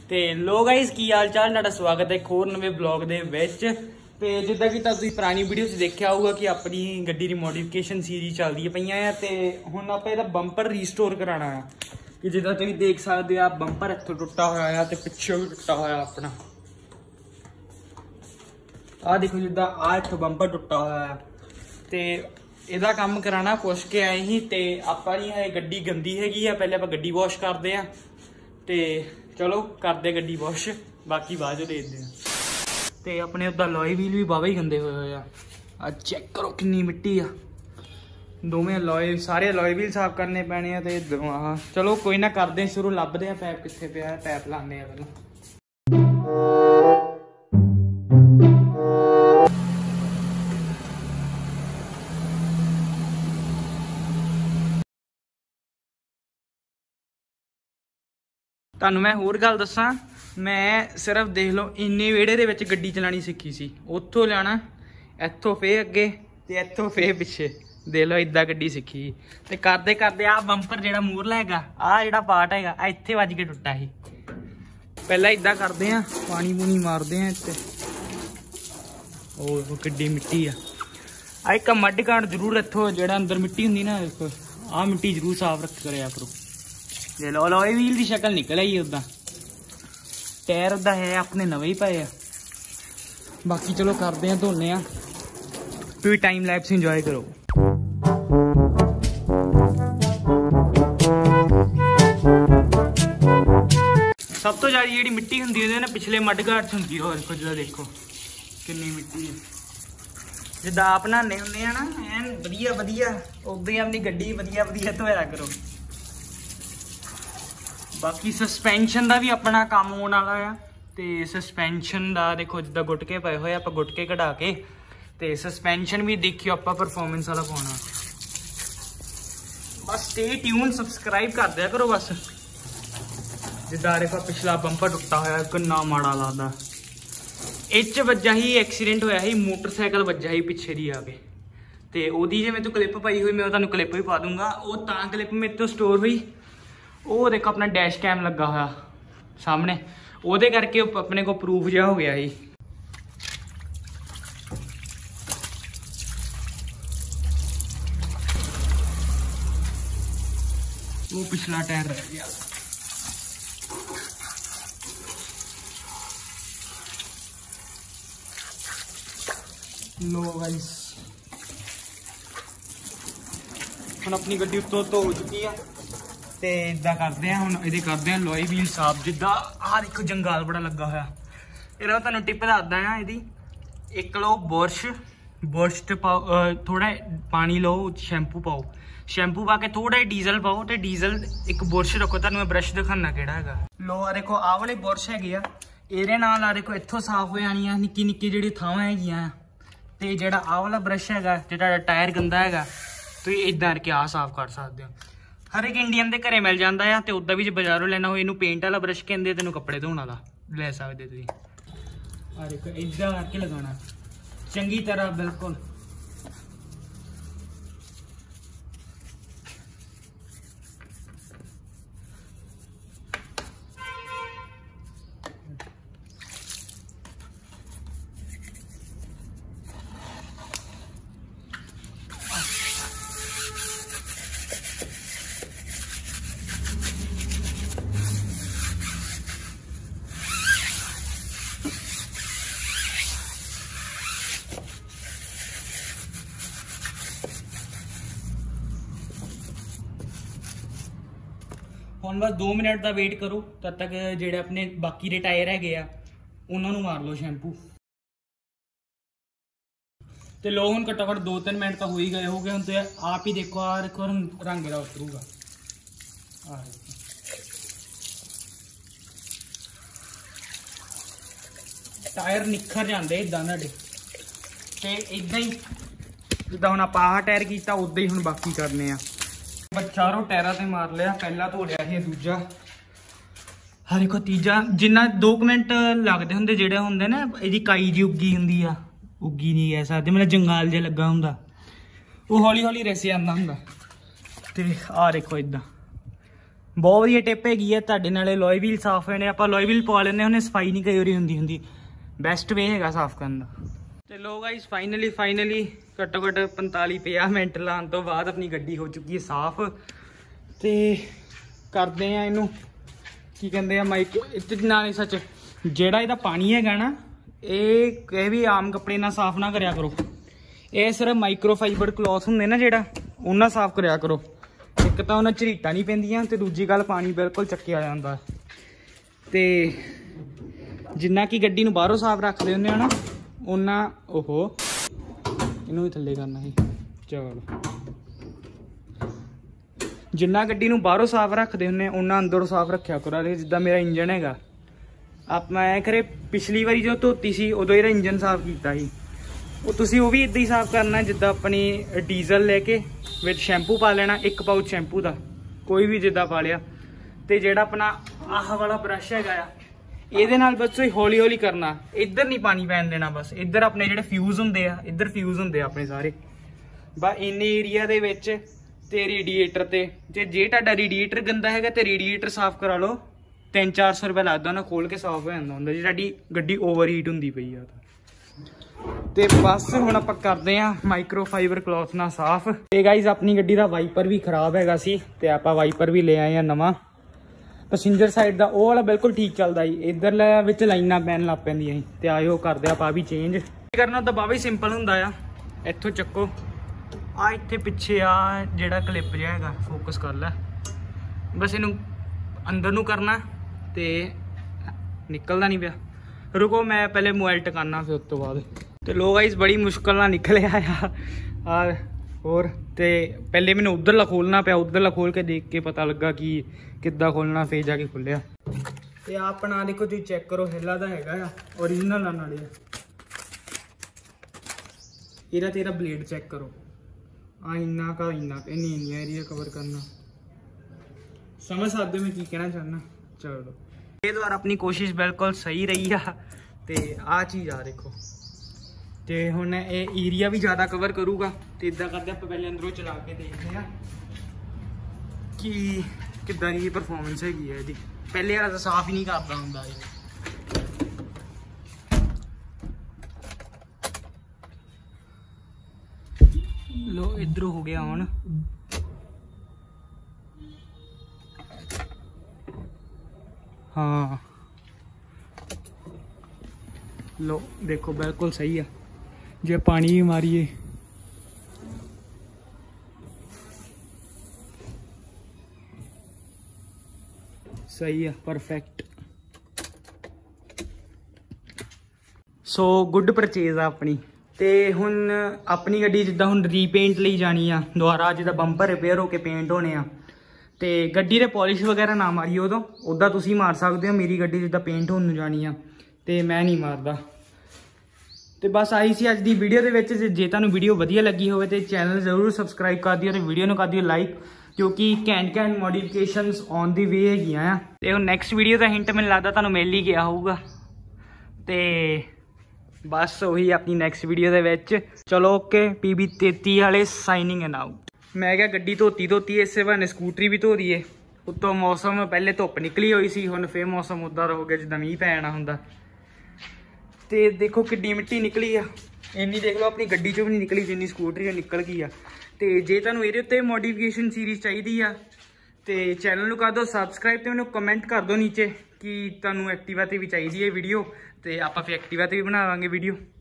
ਤੇ ਲੋ ਗਾਇਸ ਕੀ ਹਾਲ ਚਾਲ, ਤੁਹਾਡਾ ਸਵਾਗਤ ਹੈ ਇੱਕ ਹੋਰ ਨਵੇਂ ਬਲੌਗ ਦੇ ਵਿੱਚ। ਤੇ ਜਿੱਦਾਂ ਕਿ ਤੁਸੀਂ ਪੁਰਾਣੀ ਵੀਡੀਓ 'ਚ ਦੇਖਿਆ ਹੋਊਗਾ ਕਿ ਆਪਣੀ ਗੱਡੀ ਦੀ ਮੋਡੀਫਿਕੇਸ਼ਨ ਸੀਰੀਜ਼ ਚੱਲਦੀ ਪਈਆਂ ਆ ਤੇ ਹੁਣ ਆਪਾਂ ਇਹਦਾ ਬੰਪਰ ਰੀਸਟੋਰ ਕਰਾਉਣਾ ਆ। ਕਿ ਜਿੱਦਾਂ ਤੁਸੀਂ ਦੇਖ ਸਕਦੇ ਆ ਬੰਪਰ ਇੱਥੋਂ ਟੁੱਟਾ ਹੋਇਆ ਆ ਤੇ ਪਿੱਛੇ ਵੀ ਟੁੱਟਾ ਹੋਇਆ ਆਪਣਾ। ਆਹ ਦੇਖੋ ਜਿੱਦਾਂ ਆਹ ਇੱਥੋਂ ਬੰਪਰ ਟੁੱਟਾ ਹੋਇਆ ਆ ਤੇ ਇਹਦਾ ਕੰਮ ਕਰਾਉਣਾ ਪੁੱਛ ਕੇ ਆਏ ਸੀ। ਤੇ ਆਪਾਂ ਨਹੀਂ ਇਹ ਗੱਡੀ ਗੰਦੀ ਹੈਗੀ ਆ, ਪਹਿਲੇ ਆਪਾਂ ਗੱਡੀ ਵਾਸ਼ ਕਰਦੇ ਆ ਤੇ चलो करते गड्डी वॉश, बाकी बाद देखते हैं। तो अपने उदा लॉय व्हील भी बाबा ही गंदे हुए आ, चेक करो कितनी मिट्टी आ। दोवें लॉय सारे लॉय व्हील साफ करने पैने आ। ते हाँ चलो कोई ना करते हैं शुरू, लभदे हैं पैप कित्थे पिया, पैप लाने पहले। ਤੁਹਾਨੂੰ मैं होर गल दसा, मैं सिर्फ देख लो इन्ने वेड़े दे विच गड्डी चलानी सीखी सी, उत्थों लाना इत्थों फे अगे ते इत्थों फे पिछे, देख लो इदा गड्डी सीखी। ते करदे करदे आ बंपर जिहड़ा मूरला हैगा आ जिहड़ा पार्ट हैगा आ इत्थे वज के टुटा सी। पहला इदा करदे आ, पानी पूनी मारदे आ ते ओह किड्डी मिट्टी आ एक मड घाट जरूर इत्थों जिहड़ा अंदर मिट्टी हुंदी ना, आ मिट्टी जरूर साफ रख करिया करो। ले लो लॉय व्हील की शक्ल निकल आई, उदा टायर उदा है अपने नवे ही पाए। बाकी चलो करते हैं, धोने फिर टाइम लैप्स इंजॉय करो। सब तो ज्यादा जी मिट्टी होंगी ना पिछले मड घाट होंगी, और देखो जो देखो कितनी मिट्टी है। जिदा आप नहाने होंगे ना एन वधिया वधिया, उदा ही अपनी गड्डी वधिया वधिया धोया करो। बाकी सस्पेंशन का भी अपना काम होने वाला है। तो सस्पेंशन का देखो जिदा गुटके पाए हुए, आप गुटके कढ़ा के तो सस्पेंशन भी देखियो आप परफॉर्मेंस वाला पाना। बस स्टे ट्यून, सबसक्राइब कर दिया करो बस। जिदा देखो पिछला बंपर टुटा होया कितना माड़ा लगता। इच वजह ही एक्सीडेंट होया ही, मोटरसाइकिल वजह ही पिछे दी आके। तो ओदी जे मेरे तो क्लिप पाई हुई, मैं तुहानू क्लिप भी पा दूंगा। वो तां क्लिप मेरे तो स्टोर हुई, वो देखो अपना डैश कैम लगा हुआ सामने, ਉਹਦੇ करके अपने को प्रूफ जहा हो गया ही। वो पिछला टायर रह गया। लो गाइस हम अपनी गड्डी उत्तों धो चुकी है। तो इदा करते हैं हम ये करते हैं लॉय व्हील साफ। जिदा आ देखो जंगाल बड़ा लगा हुआ, ये तुहानू टिप दसदा हाँ यदी। एक लो बुरश, बुरश पाओ, थोड़ा पानी लो, शैंपू पाओ, शैंपू पा के थोड़ा डीजल पाओ, तो डीजल एक बुरश रखो। तुहानू मैं ब्रश दिखाना किहड़ा हैगा। लो आ देखो आ वाले बुरश हैगे आ, इहदे नाल आ देखो इत्थों साफ हो जानी निक्की निक्की जिहड़ी थावां हैगियां। ते जिहड़ा आ वाला ब्रश हैगा, जिहड़ा टायर गंदा हैगा, तुसीं इदां करके आ साफ कर सकदे हो। हर एक इंडियन के घरे मिल जाता है। तो उदा भी जो बाजारों लेना हो, इनू पेंट वाला ब्रश कहते, तेन कपड़े धोने वाला ले सकते तुम। आ देखो इदा करके लगाना चंगी तरह बिल्कुल। हम बस 2 मिनट का वेट करो, तब तक जेडे अपने बाकी दे टायर है उन्होंने मार लो शैंपू। तो लो हम घट्टो घट्ट 2-3 मिनट तो हो ही गए हो गए। हम तो आप ही देखो आ देखो रंग रा उतरूगा। टायर निखर जाते इदा नाडे। तो इदा ही जिदा हम आप टायर किया उदा ही हम बाकी करने। चारों टायरों से मार लिया, पहला धो लिया है, दूजा हर एक तीजा। जिन्ना 2 मिनट लगते होंगे जेडे होंगे ना, यदि काई जी उगी होंगी आ, उगी नहीं कह सकते, मतलब जंगाल जे लगा होंगे, वो हौली हौली रस आता होंगे। तो आ देखो इदा ਬਹੁਤ ਵਧੀਆ ਟਿਪ ਹੈਗੀ ਹੈ ਤੁਹਾਡੇ। ਨਾਲੇ ਲੋਏ ਵੀਲ ਸਾਫ਼ ਹੋਏ ਨੇ, ਆਪਾਂ ਲੋਏ ਵੀਲ ਪਵਾ ਲੈਂਦੇ ਹੁੰਦੇ, ਸਫਾਈ ਨਹੀਂ ਕਈ ਵਾਰੀ ਹੁੰਦੀ ਬੈਸਟ ਵੇ ਹੈਗਾ ਸਾਫ਼ ਕਰਨ ਦਾ। ਤੇ ਲੋ ਗਾਈਸ ਫਾਈਨਲੀ ਘੱਟੋ ਘੱਟ 45-50 ਮਿੰਟ ਲਾਉਣ ਤੋਂ ਬਾਅਦ ਆਪਣੀ ਗੱਡੀ ਹੋ ਚੁੱਕੀ ਹੈ ਸਾਫ਼। ਤੇ ਕਰਦੇ ਆ ਇਹਨੂੰ ਕੀ ਕਹਿੰਦੇ ਆ ਨਾਲੇ ਸੱਚ ਜਿਹੜਾ ਇਹਦਾ ਪਾਣੀ ਹੈਗਾ ਨਾ, ਇਹ ਵੀ ਆਮ ਕੱਪੜੇ ਨਾਲ ਸਾਫ਼ ਨਾ ਕਰਿਆ ਕਰੋ। ਇਹ ਸਿਰਫ ਮਾਈਕਰੋਫਾਈਬਰ ਕਲੌਥ ਹੁੰਦੇ ਨਾ ਜਿਹੜਾ, ਉਹਨਾਂ ਸਾਫ਼ ਕਰਿਆ ਕਰੋ। ਇੱਕ ਤਾਂ ਉਹਨਾਂ ਝਰੀਟਾਂ ਨਹੀਂ ਪੈਂਦੀਆਂ ਤੇ ਦੂਜੀ ਗੱਲ ਪਾਣੀ ਬਿਲਕੁਲ ਚੱਕਿਆ ਜਾਂਦਾ। ਤੇ ਜਿੰਨਾ ਕਿ ਗੱਡੀ ਨੂੰ ਬਾਹਰੋਂ ਸਾਫ਼ ਰੱਖਦੇ ਹੁੰਦੇ ਆ ਨਾ, ਉਹਨਾਂ ਇਹਨੂੰ ਵੀ ਥੱਲੇ ਕਰਨਾ ਸੀ। ਚਲੋ ਜਿੰਨਾ ਗੱਡੀ ਨੂੰ ਬਾਹਰੋਂ ਸਾਫ਼ ਰੱਖਦੇ ਹੁੰਦੇ ਉਹਨਾਂ ਅੰਦਰੋਂ ਸਾਫ਼ ਰੱਖਿਆ ਕਰੋ। ਜਿੱਦਾਂ ਮੇਰਾ ਇੰਜਨ ਹੈਗਾ, ਮੈਂ ਖਰੇ ਪਿਛਲੀ ਵਾਰੀ ਜੋ ਧੋਤੀ ਸੀ ਉਦੋਂ ਇਹਦਾ ਇੰਜਨ ਸਾਫ਼ ਕੀਤਾ ਸੀ, ਤੁਸੀਂ ਉਹ ਵੀ ਇੱਦਾਂ ਹੀ ਸਾਫ਼ ਕਰਨਾ। ਜਿੱਦਾਂ ਆਪਣੀ ਡੀਜ਼ਲ ਲੈ ਕੇ ਵਿੱਚ ਸ਼ੈਂਪੂ ਪਾ ਲੈਣਾ, 1 ਪਾਊਚ ਸ਼ੈਂਪੂ ਦਾ ਕੋਈ ਵੀ ਜਿੱਦਾਂ ਪਾ ਲਿਆ। ਤੇ ਜਿਹੜਾ ਆਪਣਾ ਆਹ ਵਾਲਾ ਬਰਸ਼ ਹੈਗਾ ਆ, ਇਹਦੇ ਨਾਲ ਬਸ ਹੌਲੀ ਹੌਲੀ ਕਰਨਾ, ਇੱਧਰ ਨਹੀਂ ਪਾਣੀ ਪੈਣ ਦੇਣਾ। ਬਸ ਇੱਧਰ ਆਪਣੇ ਜਿਹੜੇ ਫਿਊਜ਼ ਹੁੰਦੇ ਆ, ਇੱਧਰ ਫਿਊਜ਼ ਹੁੰਦੇ ਆ ਆਪਣੇ ਸਾਰੇ, ਬਸ ਇੰਨੇ ਏਰੀਆ ਦੇ ਵਿੱਚ। ਤੇ ਰੇਡੀਏਟਰ ਤੇ ਜੇ ਤੁਹਾਡਾ ਰੇਡੀਏਟਰ ਗੰਦਾ ਹੈਗਾ ਤੇ ਰੇਡੀਏਟਰ ਸਾਫ਼ ਕਰਾ ਲਓ, 300-400 ਰੁਪਏ ਲੱਗਦਾ ਉਹਨਾਂ ਖੋਲ ਕੇ ਸਾਫ਼ ਹੋ ਜਾਂਦਾ ਹੁੰਦਾ, ਜੇ ਤੁਹਾਡੀ ਗੱਡੀ ਓਵਰ ਹੀਟ ਹੁੰਦੀ ਪਈ ਆ। ਤੇ ਬਸ ਹੁਣ ਆਪਾਂ ਕਰਦੇ ਆ ਮਾਈਕਰੋਫਾਈਬਰ ਕਲੌਥ ਨਾਲ ਸਾਫ਼। ਤੇ ਗਾਈਜ਼ ਆਪਣੀ ਗੱਡੀ ਦਾ ਵਾਈਪਰ ਵੀ ਖਰਾਬ ਹੈਗਾ ਸੀ ਤੇ ਆਪਾਂ ਵਾਈਪਰ ਵੀ ਲੈ ਆਏ ਆ ਨਵਾਂ। ਪੈਸੇਂਜਰ ਸਾਈਡ ਦਾ ਉਹ ਵਾਲਾ ਬਿਲਕੁਲ ਠੀਕ ਚੱਲਦਾ ਸੀ, ਇੱਧਰਲੇ ਵਿੱਚ ਲਾਈਨਾਂ ਪੈਣ ਲੱਗ ਪੈਂਦੀਆਂ ਸੀ। ਤੇ ਆਇਓ ਕਰਦੇ ਆਪਾਂ ਵੀ ਚੇਂਜ ਕਰਨਾ। ਤਾਂ ਬਾਬਾ ਹੀ ਸਿੰਪਲ ਹੁੰਦਾ ਆ, ਇੱਥੋਂ ਚੱਕੋ ਆ, ਇੱਥੇ ਪਿੱਛੇ ਆ ਜਿਹੜਾ ਕਲਿੱਪ ਜਿਹਾ ਹੈਗਾ ਫੋਕਸ ਕਰ ਲੈ, ਬਸ ਇਹਨੂੰ ਅੰਦਰ ਨੂੰ ਕਰਨਾ ਤੇ ਨਿਕਲਦਾ ਨਹੀਂ ਪਿਆ। ਰੁਕੋ ਮੈਂ ਪਹਿਲੇ ਮੋਬਾਈਲ ਟਿਕਾਣਾ, ਫਿਰ ਉਸ ਤੋਂ ਬਾਅਦ। ਤੇ ਲੋ ਗਾਈਸ ਬੜੀ ਮੁਸ਼ਕਲ ਨਾਲ ਨਿਕਲਿਆ ਆ ਹੋਰ। ਤੇ ਪਹਿਲੇ ਮੈਨੂੰ ਉੱਧਰਲਾ ਖੋਲਣਾ ਪਿਆ, ਉੱਧਰਲਾ ਖੋਲ ਕੇ ਦੇਖ ਕੇ ਪਤਾ ਲੱਗਾ ਕਿ ਕਿੱਦਾਂ ਖੋਲਣਾ, ਫੇਰ ਜਾ ਕੇ ਖੁੱਲਿਆ। ਤੇ ਆ ਆਪਣਾ ਦੇਖੋ ਤੁਸੀਂ ਚੈੱਕ ਕਰੋ, ਹਿੱਲਾ ਦਾ ਹੈਗਾ ਆ, ਓਰੀਜਨਲ ਆ ਨਾਲੇ। ਇਹਦਾ ਤੇਰਾ ਬਲੇਡ ਚੈੱਕ ਕਰੋ, ਇੰਨਾ ਇੰਨੀ ਏਰੀਆ ਕਵਰ ਕਰਨਾ। समझ सकते हो मैं की कहना चाहना। चलो ये तो अपनी कोशिश बिल्कुल सही रही है। तो आ चीज़ आ देखो, तो हुण ये एरिया भी ज़्यादा कवर करूँगा। तो इदा करते आप पहले अंदरों चला के देखते हैं कि किदां दी परफॉर्मेंस हैगी है। पहले वाला तो साफ ही नहीं करता हुंदा है। लो इधर हो गया हुण। हाँ लो देखो बिल्कुल सही है। जे पानी भी मारिए सही है, परफेक्ट। सो गुड परचेज आ अपनी। ते हुण अपनी गड्डी जिद्दां हुण रीपेंट लई जानी आ दुबारा, जिद्दां बंपर रिपेयर होके पेंट होने आ। ते गड्डी दे पॉलिश वगैरह ना मारिए उदों, उदा तुसीं मार सकदे हो। मेरी गड्डी जिद्दां पेंट होने जानी आ ते मैं नहीं मारदा। तो बस आई सी अज दी वीडियो दे विच। जे तुहानूं वीडियो वधिया लगी होवे तो चैनल जरूर सबसक्राइब कर दिओ ते वीडियो नूं कर दिओ लाइक, क्योंकि घैंट मॉडिफिकेशनस ऑन दी वे हैगियां आ। ते हुण नैक्सट वीडियो दा हिंट मैनूं लगदा तुहानूं मिल ही गया होऊगा। ते बस वही अपनी नैक्सट वीडियो दे विच। चलो ओके, PB33 वाले साइनिंग एंड आउट। मैं क्या गड्डी धोती इस बहाने स्कूटरी भी धो दीए। उत्तों मौसम पहले धुप्प निकली हुई सी, हुण फिर मौसम उदा हो गया जिद्दां मींह पैना हुंदा। ते देखो किड्डी मिट्टी निकली आ, इन्नी देख लो अपनी गड्डी चों भी नहीं निकली जिन्नी स्कूटरी चों निकल गई आ। ते जे तुहानूं इहदे उत्ते मॉडिफिकेशन सीरीज़ चाहिदी आ ते चैनल नूं कर दो सबसक्राइब ते मैनूं कमेंट कर दो नीचे कि तुहानूं एक्टिवा ते भी चाहिदी है वीडियो। ते आपां फिर एक्टिवा ते भी बनावांगे वीडियो।